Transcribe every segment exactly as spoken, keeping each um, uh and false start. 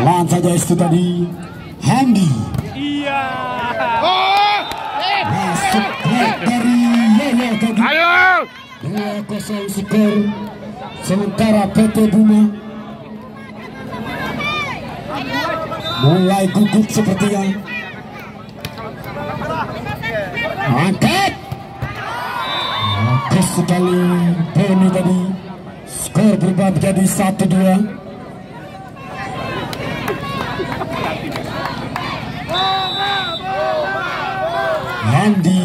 Pelan saja itu tadi Handi. Iya. Oh! Masuk dari Yoyo tadi. Ayo. dua kosong skor. Sementara P T Buma mulai gugup sepertinya. Angkat. Bagus sekali Boni tadi. Skor berubah menjadi satu dua. Handi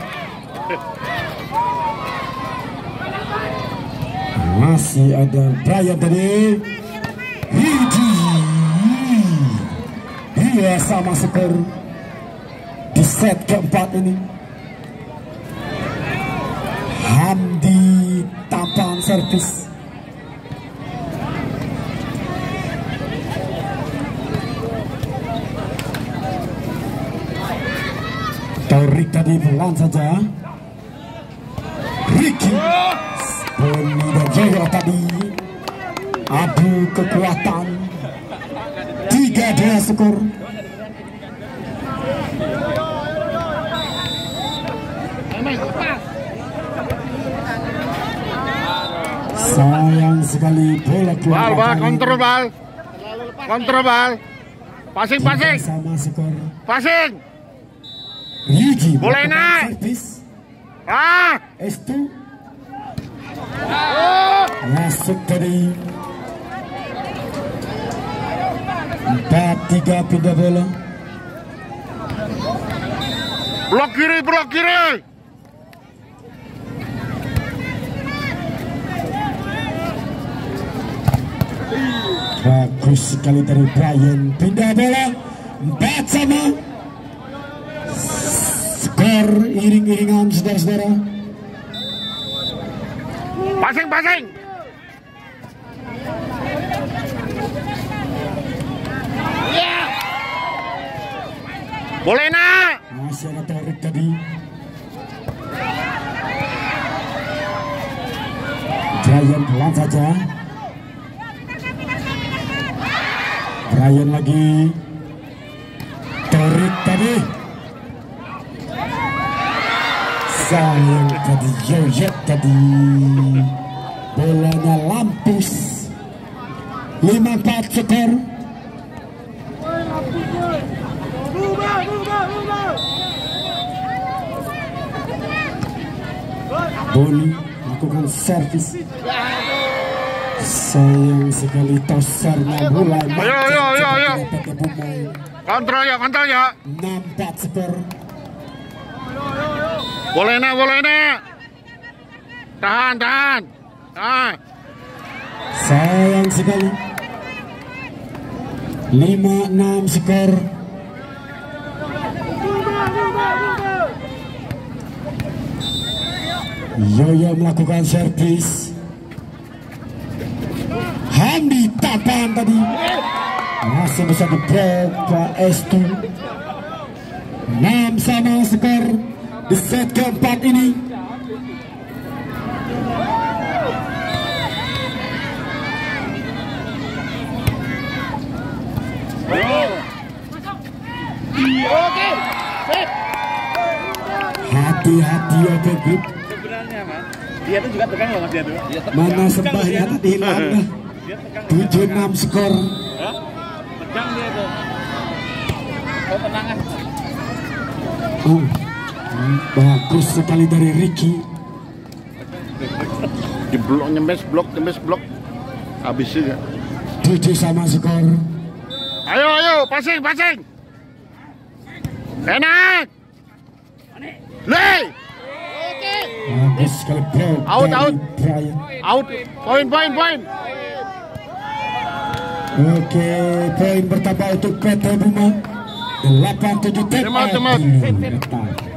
masih ada Brian tadi. Hidi dia sama skor di set keempat ini. Handi tampan servis. Torik tadi pelan saja. Ricky Boni dan Joyo tadi adu kekuatan. Tiga dua skor. Sayang sekali bola keluar. Bal, bal, kontrol bal. Kontrol bal. Passing, passing. Sama skor. Passing. Rigi Boleh naik. servis. Ah. Estu Oh. masuk tadi. Empat tiga pindah bola. Blok kiri, blok kiri. Bagus sekali dari Brian. Pindah bola. Empat sama. Skor iring-iringan saudara-saudara. Passing, passing. Boleh nak. Masih ada Torik tadi. Brian pelan saja. Brian lagi. Torik tadi. Sayang tadi Yoyet tadi. Bolanya lampus. lima empat skor. Boni melakukan servis. Sayang sekali tosernya mulai. Ayo, ayo, ayo, ayo. Kontrol ya, kontrol ya. enam empat skor. Boleh nak, boleh nak. Tahan, tahan. Ah. Sayang sekali. lima enam skor. Yoyo melakukan servis. Handi tapan tadi. Masih bisa diblok Pak Estu. enam sama skor di set keempat ini. Oke. Sip. Hati-hati Oke Group. Sebenarnya Mas, dia tuh juga tegang loh Mas dia tuh. Mana sembahnya tadi hilang dah. Dia tegang. tujuh enam skor. Hah? Tegang dia tuh. Oh, tenangan. Oh, bagus sekali dari Ricky. Di blok, nyembes blok, nyembes blok. Habis juga. tujuh sama skor. Ayo, ayo, passing, passing. Enak. Lei. Oke. Bagus sekali blok Out, dari out. Brian. Out. Poin, poin, poin. Oke, poin bertambah untuk P T Buma. delapan tujuh Cemat, cemat. T P.